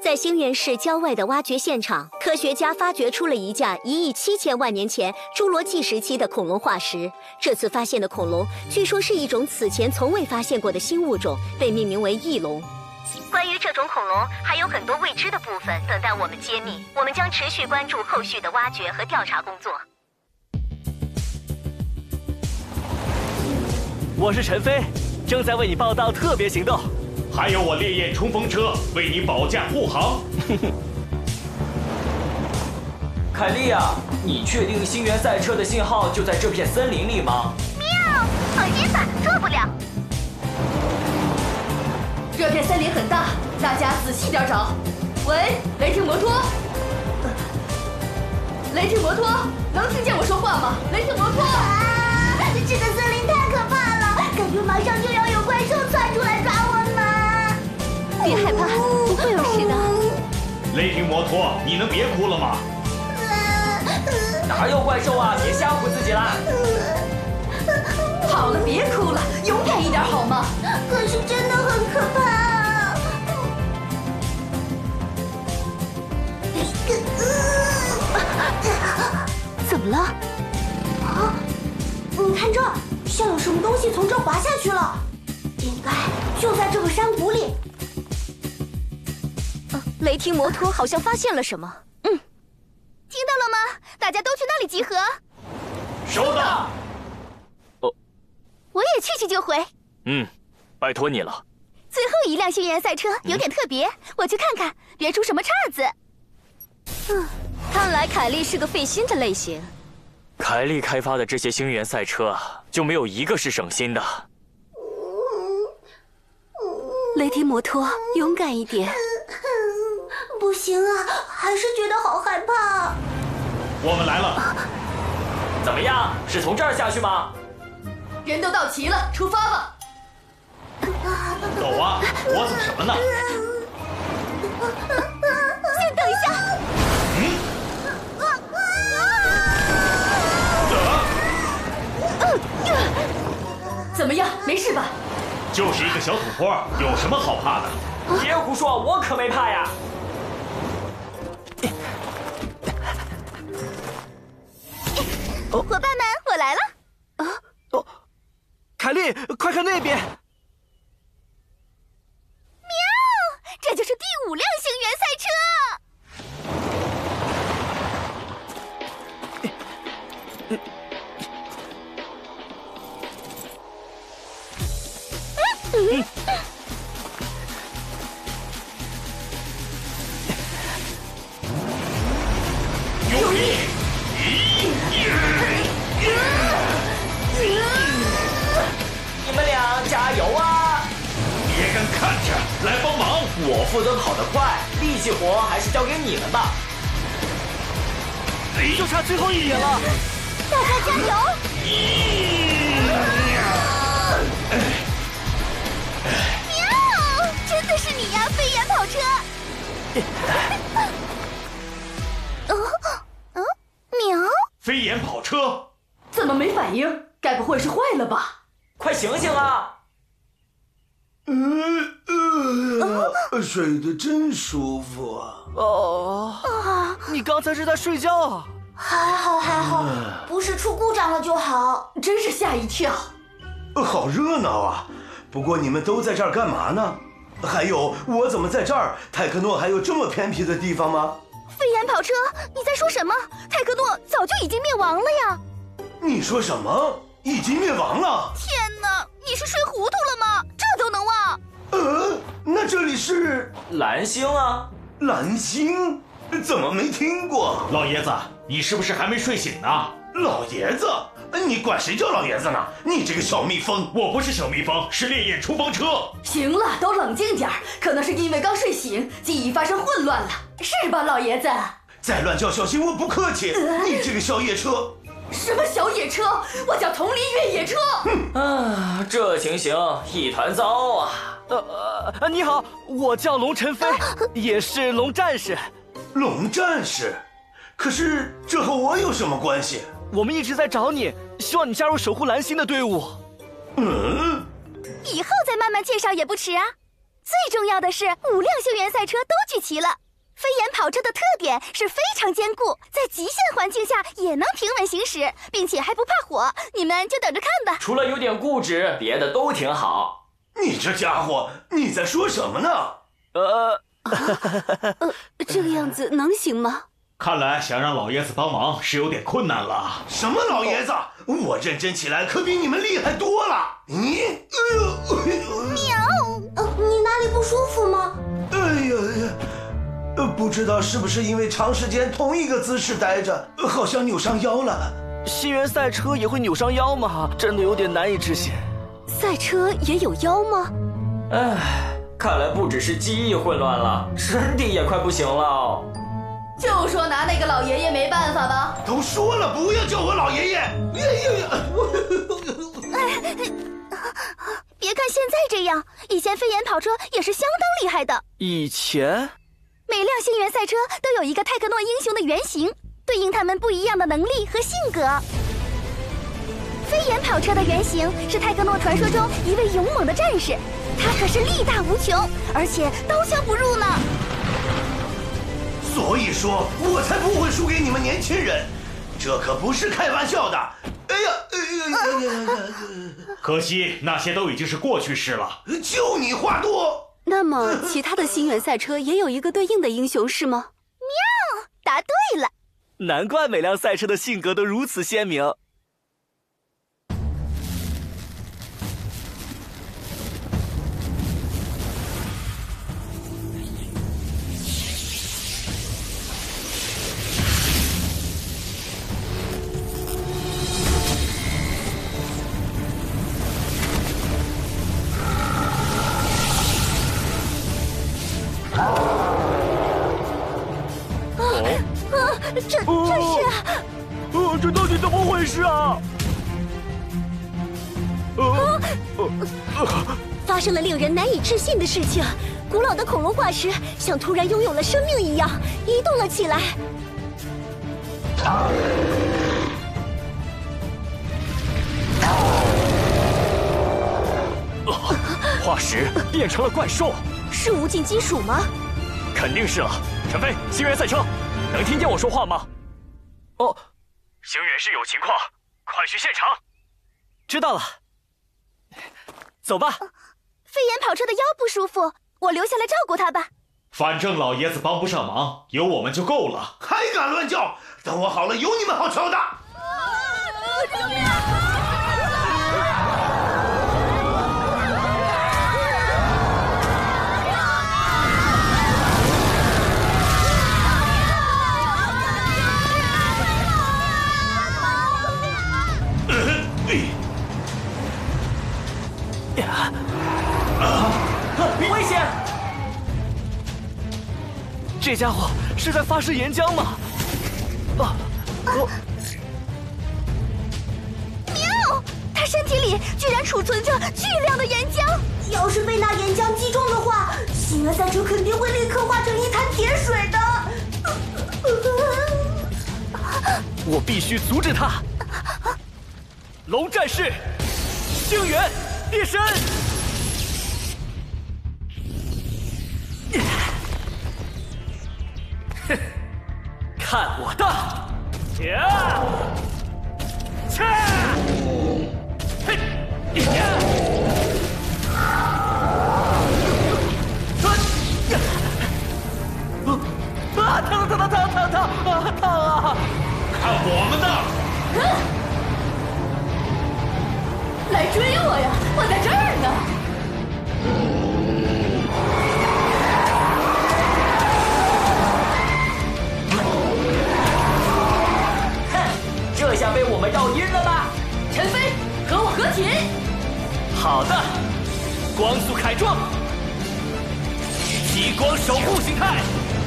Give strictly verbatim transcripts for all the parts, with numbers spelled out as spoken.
在星源市郊外的挖掘现场，科学家发掘出了一架一亿七千万年前侏罗纪时期的恐龙化石。这次发现的恐龙，据说是一种此前从未发现过的新物种，被命名为翼龙。关于这种恐龙，还有很多未知的部分等待我们揭秘。我们将持续关注后续的挖掘和调查工作。 我是陈飞，正在为你报道特别行动。 还有我烈焰冲锋车为你保驾护航。 凯莉呀，你确定星源赛车的信号就在这片森林里吗？ 喵，放心吧，错不了。 这片森林很大，大家仔细点找。喂，雷霆摩托，雷霆摩托，能听见我说话吗？雷霆摩托， 啊，这个森林太可怕了，感觉马上就要有怪兽窜出来抓我们。 别害怕，不会有事的。 雷霆摩托，你能别哭了吗？ 哪有怪兽啊！别吓唬自己啦！ 好了，别哭了，勇敢一点好吗？ 可是真的很可怕。 怎么了？ 啊！你看这儿，像有什么东西从这儿滑下去了，应该就在这个山谷里。 雷霆摩托好像发现了什么。嗯， 听到了吗？大家都去那里集合。 收到。 哦， 我也去去就回。 嗯，拜托你了。 最后一辆星源赛车有点特别，嗯、我去看看，别出什么岔子。 嗯，看来凯莉是个费心的类型。 凯莉开发的这些星源赛车就没有一个是省心的。 雷霆摩托，勇敢一点。 不行啊，还是觉得好害怕。 我们来了， 怎么样？是从这儿下去吗？ 人都到齐了，出发吧。 走啊！我走什么呢？ 先等一下。 嗯。 怎么样？没事吧？ 就是一个小土坡，有什么好怕的？ 别胡说，我可没怕呀。 伙伴们，我来了！ 啊哦，凯莉，快看那边！ 喵，这就是第五辆星源赛车。嗯。 用力！ 你们俩加油啊！ 别干看着，来帮忙！ 我负责跑得快，力气活还是交给你们吧。 就差最后一点了， 大家加油！喵，真的是你呀，飞檐跑车！哦哦，喵！ 飞檐跑车怎么没反应？该不会是坏了吧？ 快醒醒啊！ 呃呃，睡得真舒服啊！ 哦， 啊， 你刚才是在睡觉啊？ 还好还好，不是出故障了就好。 真是吓一跳。 好热闹啊！不过你们都在这儿干嘛呢？还有，我怎么在这儿？泰克诺还有这么偏僻的地方吗？ 飞檐跑车，你在说什么？泰克诺早就已经灭亡了呀！ 你说什么？ 已经灭亡了！ 天哪，你是睡糊涂了吗？这都能忘？ 呃，那这里是蓝星啊， 蓝星，怎么没听过？ 老爷子，你是不是还没睡醒呢？ 老爷子，你管谁叫老爷子呢？你这个小蜜蜂！ 我不是小蜜蜂，是烈焰冲锋车。 行了，都冷静点儿，可能是因为刚睡醒，记忆发生混乱了，是吧，老爷子？ 再乱叫小心，我不客气！呃、你这个小野车！ 什么小野车？我叫桐林越野车。 啊，这情形一团糟啊！ 呃呃，你好，我叫龙晨飞，也是龙战士。 龙战士？可是这和我有什么关系？ 我们一直在找你，希望你加入守护蓝星的队伍。 嗯， 以后再慢慢介绍也不迟啊。 最重要的是，五辆星源赛车都聚齐了。飞檐跑车的特点是非常坚固，在极限环境下也能平稳行驶，并且还不怕火。你们就等着看吧。 除了有点固执，别的都挺好。 你这家伙，你在说什么呢？ 呃， 呃，这个样子能行吗？ 看来想让老爷子帮忙是有点困难了。 什么老爷子？我认真起来可比你们厉害多了。你，哎呦，哎呦喵！ 呃，你哪里不舒服吗？ 哎呀呀！呃，不知道是不是因为长时间同一个姿势待着，好像扭伤腰了。 星源赛车也会扭伤腰吗？真的有点难以置信。 赛车也有腰吗？ 唉，看来不只是记忆混乱了，身体也快不行了。 就说拿那个老爷爷没办法吧。 都说了不要叫我老爷爷。呀呀呀！ 别看现在这样，以前飞檐跑车也是相当厉害的。 以前？ 每辆星源赛车都有一个泰克诺英雄的原型，对应他们不一样的能力和性格。飞檐跑车的原型是泰克诺传说中一位勇猛的战士，他可是力大无穷，而且刀枪不入呢。 所以说，我才不会输给你们年轻人，这可不是开玩笑的。哎呀，哎呀哎呀呀！ 可惜那些都已经是过去式了。 就你话多。 那么，其他的星源赛车也有一个对应的英雄是吗？ 喵，答对了。 难怪每辆赛车的性格都如此鲜明。 这这是…… 呃，这到底怎么回事啊？呃， 呃，发生了令人难以置信的事情。古老的恐龙化石像突然拥有了生命一样，移动了起来。 化石变成了怪兽， 是无尽金属吗？ 肯定是了。陈飞，星源赛车，能听见我说话吗？哦，星源是有情况，快去现场。知道了，走吧。 飞檐跑车的腰不舒服，我留下来照顾他吧。 反正老爷子帮不上忙，有我们就够了。 还敢乱叫！等我好了，有你们好瞧的。 救命！ 危险！ 这家伙是在发射岩浆吗？啊！哦！ 喵！他身体里居然储存着巨量的岩浆， 要是被那岩浆击中的话，星源赛车肯定会立刻化成一滩铁水的。 我必须阻止他！龙战士，星源变身！哼，看我的！呀！切！嘿！呀！啊！疼疼疼疼疼疼啊！疼啊！ 看我们的！ 来追我呀！我在这儿呢。 哼，这下被我们绕晕了吧？ 陈飞，和我合体。 好的，光速凯撞，激光守护形态。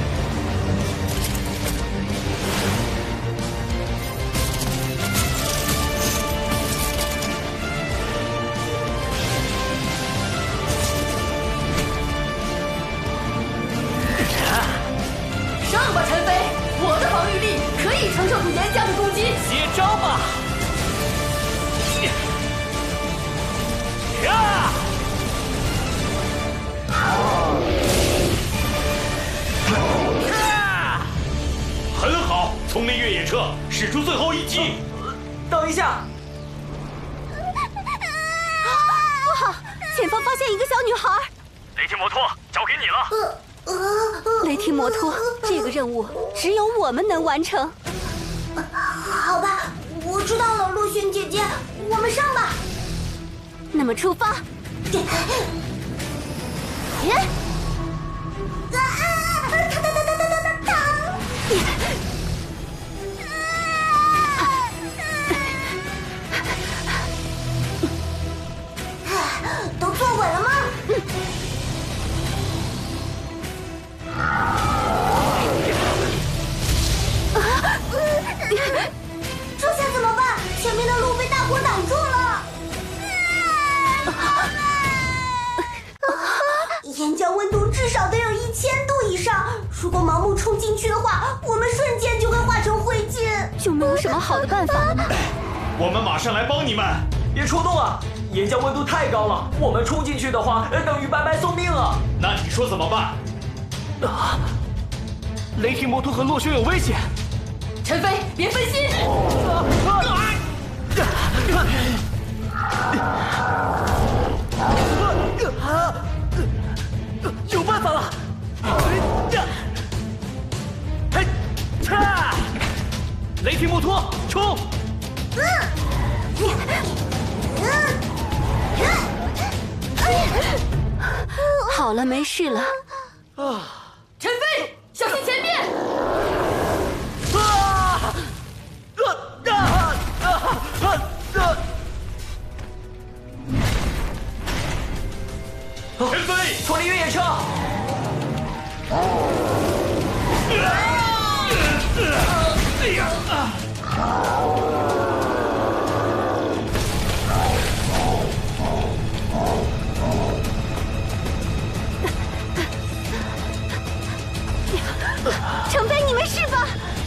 上吧，陈飞！我的防御力可以承受住岩浆的攻击。 接招吧！呀！ 使出最后一击！ 等一下！ 不好，前方发现一个小女孩。 雷霆摩托交给你了。 呃呃， 雷霆摩托，这个任务只有我们能完成。 好吧，我知道了，陆逊姐姐，我们上吧。 那么出发。耶！ 啊啊！疼疼疼疼疼疼疼！都坐稳了吗？这下怎么办？前面的路被大火挡住了。岩浆温度至少得有一千度以上，如果盲目冲进去的话，我们瞬间就会化成灰烬。 就没有什么好的办法了吗？ 我们马上来帮你们。 别冲动啊！岩浆温度太高了，我们冲进去的话，等于白白送命啊！ 那你说怎么办？ 啊！雷霆摩托和洛轩有危险。 陈飞，别分心。 啊啊有办法了！嘿，嚓！雷霆摩托，冲！ 好了，没事了。 啊！ 陈飞，小心前面！ 啊！啊啊啊啊！ 陈飞， 冲离越野车！ 哎呀！ 程飞，你没事吧？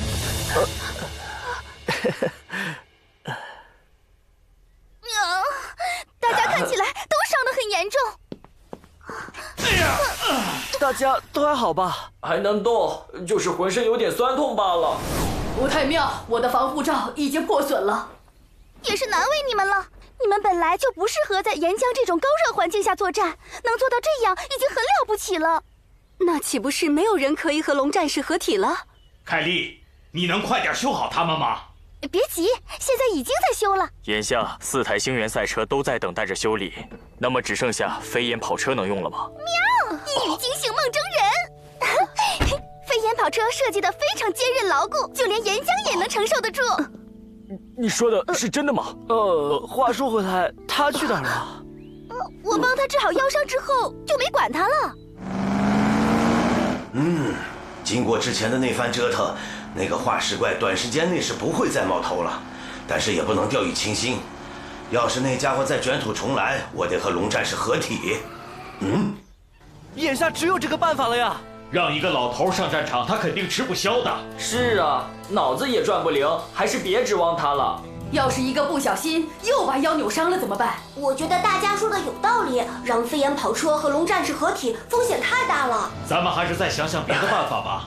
大家看起来都伤得很严重。 哎呀！ 大家都还好吧？ 还能动，就是浑身有点酸痛罢了。 不太妙，我的防护罩已经破损了。 也是难为你们了，你们本来就不适合在岩浆这种高热环境下作战，能做到这样已经很了不起了。 那岂不是没有人可以和龙战士合体了？ 凯莉，你能快点修好它们吗？ 别急，现在已经在修了。 眼下四台星源赛车都在等待着修理，那么只剩下飞檐跑车能用了吗？ 喵！一语惊醒梦中人。飞檐跑车设计的非常坚韧牢固，就连岩浆也能承受得住。 你说的是真的吗？呃，话说回来，他去哪儿了？ 我帮他治好腰伤之后就没管他了。 嗯，经过之前的那番折腾，那个化石怪短时间内是不会再冒头了，但是也不能掉以轻心。要是那家伙再卷土重来，我得和龙战士合体。嗯， 眼下只有这个办法了呀！ 让一个老头上战场，他肯定吃不消的。 是啊，脑子也转不灵，还是别指望他了。 要是一个不小心又把腰扭伤了怎么办？ 我觉得大家说的有道理，让飞檐跑车和龙战士合体风险太大了。 咱们还是再想想别的办法吧。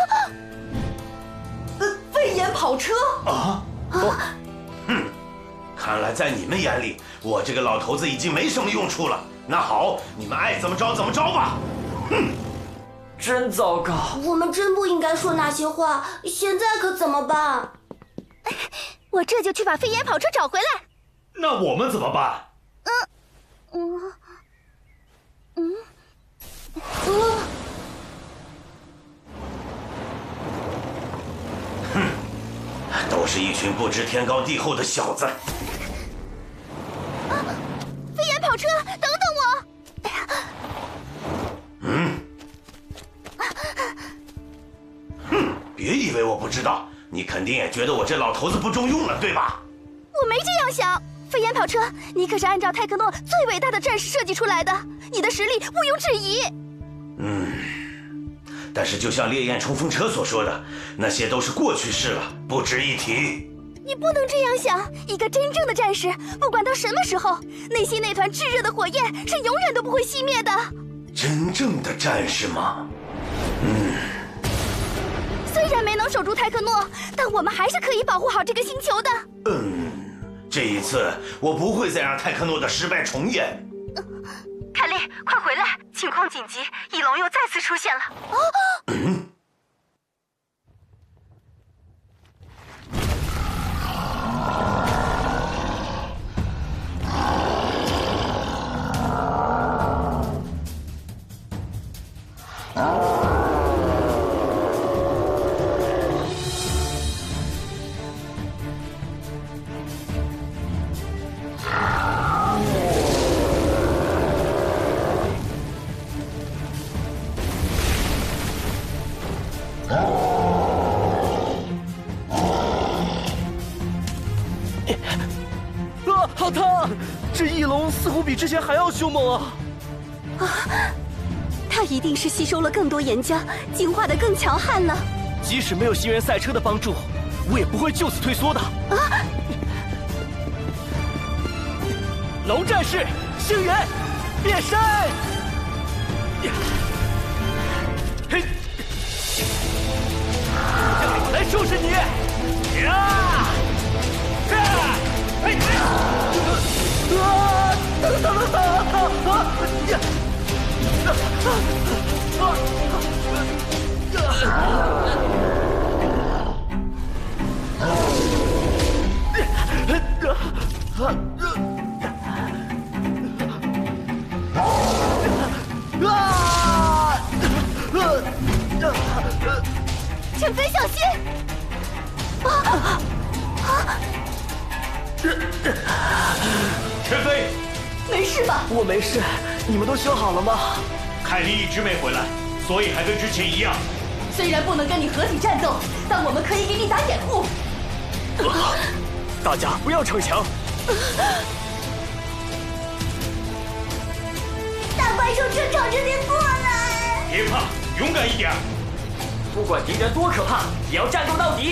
呃，飞檐跑车啊！ 哦，哼，看来在你们眼里，我这个老头子已经没什么用处了。那好，你们爱怎么着怎么着吧。哼， 真糟糕。 我们真不应该说那些话，现在可怎么办？ 我这就去把飞檐跑车找回来。 那我们怎么办？ 嗯嗯嗯。 哼，都是一群不知天高地厚的小子。 啊！飞檐跑车，等等我！ 嗯。哼，别以为我不知道。你肯定也觉得我这老头子不中用了，对吧？ 我没这样想，飞檐跑车，你可是按照泰克诺最伟大的战士设计出来的，你的实力毋庸置疑。 嗯，但是就像烈焰冲锋车所说的，那些都是过去式了，不值一提。 你不能这样想，一个真正的战士，不管到什么时候，内心那团炙热的火焰是永远都不会熄灭的。 真正的战士吗？嗯。 虽然然没能守住泰克诺，但我们还是可以保护好这个星球的。 嗯，这一次我不会再让泰克诺的失败重演。 凯莉，快回来！情况紧急，翼龙又再次出现了。 哦， 嗯。 啊，好烫！这翼龙似乎比之前还要凶猛啊！ 啊，它一定是吸收了更多岩浆，进化的更强悍了。 即使没有星源赛车的帮助，我也不会就此退缩的。啊！龙战士，星源，变身！嘿，让我来收拾你！呀！啊！嘿！啊！等等等等啊！呀！啊！啊！ 陈飞，小心！啊啊！ 陈飞， 没事吧？ 我没事，你们都修好了吗？ 凯莉一直没回来，所以还跟之前一样。 虽然不能跟你合体战斗，但我们可以给你打掩护。 啊、大家不要逞强。 大怪兽车朝这边过来！ 别怕，勇敢一点。 不管敌人多可怕，也要战斗到底。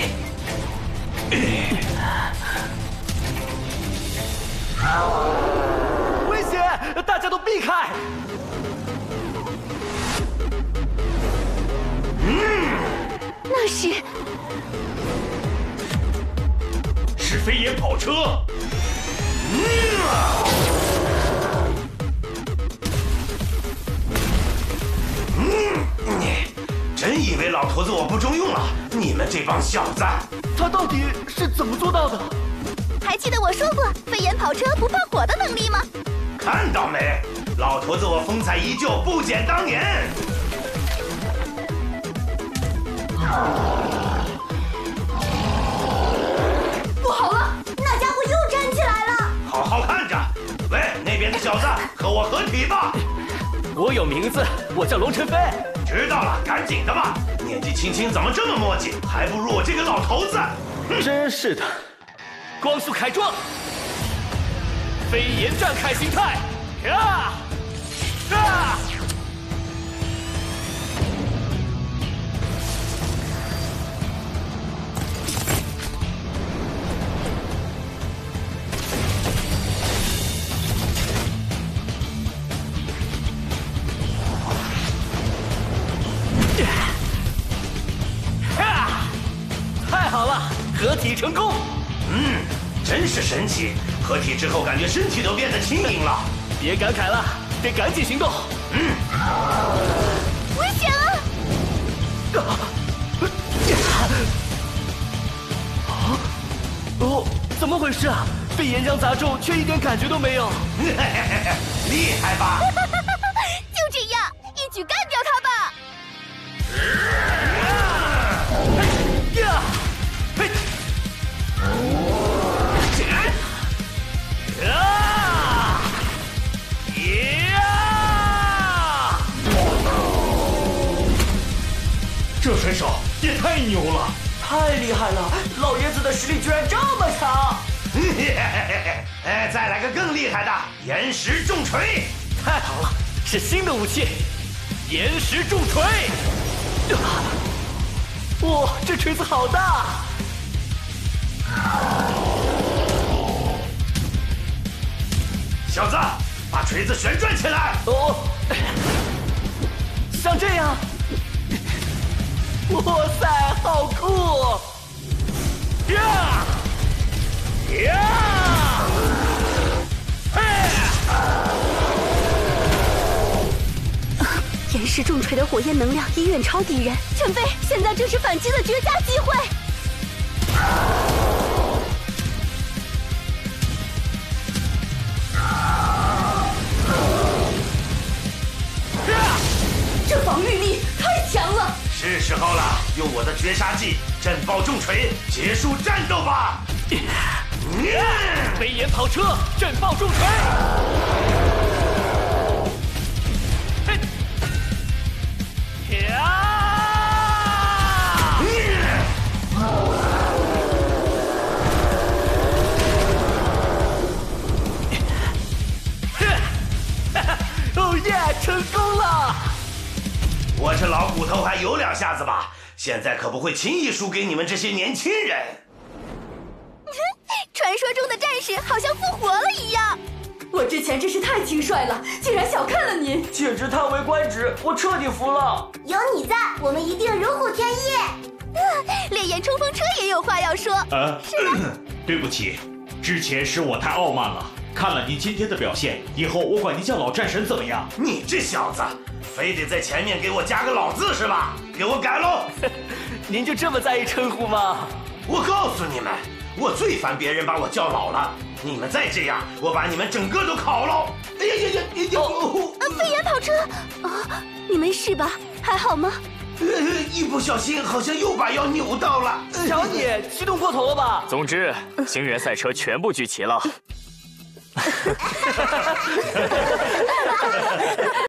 危险！大家都避开！ 嗯，那是是飞檐跑车。嗯啊！ 嗯，真以为老头子我不中用了？你们这帮小子！ 他到底是怎么做到的？ 还记得我说过飞檐跑车不怕火的能力吗？ 看到没，老头子我风采依旧，不减当年。 不好了， 那家伙又站起来了！ 好好看着，喂，那边的小子，和我合体吧！ 我有名字，我叫龙晨飞。 知道了，赶紧的吧！年纪轻轻怎么这么磨叽，还不如我这个老头子。 真是的。光速凯撞，飞檐战铠形态，啊啊！太好了，合体成功！ 嗯，真是神奇！合体之后，感觉身体都变得轻盈了。 别感慨了，得赶紧行动。 嗯， 危险了！ 啊！哦，怎么回事啊？被岩浆砸中，却一点感觉都没有。 厉害吧？ 就这样，一举干掉他吧！ 呀！嘿！啊！呀！ 这选手也太牛了！ 太厉害了！老爷子的实力居然这么强！ 哎，再来个更厉害的岩石重锤！ 太好了，是新的武器——岩石重锤！哇，这锤子好大！ 小子，把锤子旋转起来！ 哦，像这样。 哇塞，好酷！呀呀！ 岩石重锤的火焰能量已远超敌人，陈飞，现在正是反击的绝佳机会。 这防御力太强了！ 是时候了，用我的绝杀技震爆重锤结束战斗吧！ 飞檐跑车，震爆重锤！呀！哦耶，成功了！ 我这老骨头还有两下子吧，现在可不会轻易输给你们这些年轻人。 传说中的战士好像复活了一样。 我之前真是太轻率了，竟然小看了您， 简直叹为观止，我彻底服了。 有你在，我们一定如虎添翼。 嗯，烈焰冲锋车也有话要说。 呃， 是吗？ 对不起，之前是我太傲慢了。看了您今天的表现，以后我管您叫老战神怎么样？ 你这小子，非得在前面给我加个老字是吧？给我改喽！ 您就这么在意称呼吗？ 我告诉你们，我最烦别人把我叫老了。你们再这样，我把你们整个都烤了！哎呀呀呀呀呀！ 呃，飞檐跑车， 啊，你没事吧？还好吗？ 呃，一不小心好像又把腰扭到了。 瞧你激动过头了吧？总之，星源赛车全部聚齐了。